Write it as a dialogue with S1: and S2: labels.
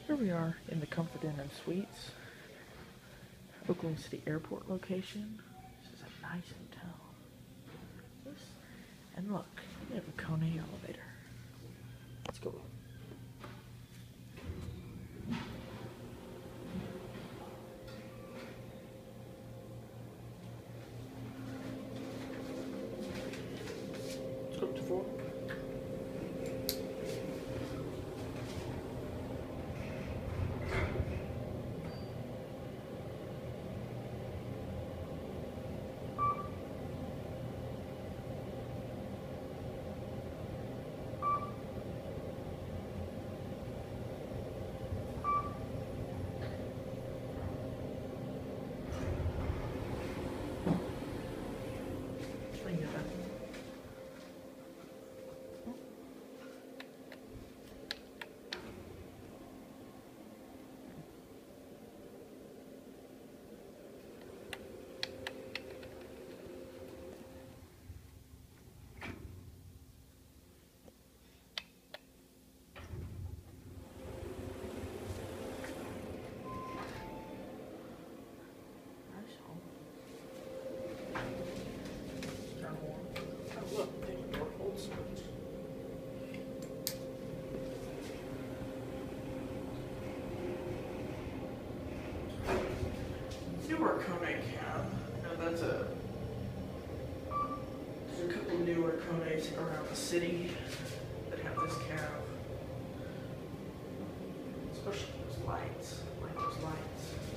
S1: Here we are in the Comfort Inn and Suites, Oakland City Airport location. This is a nice hotel. And look, we have a Kone elevator. Let's go. Let's go up to 4. Newer Kone cab. Now there's a couple newer Kones around the city that have this cab. Especially those lights. I like those lights.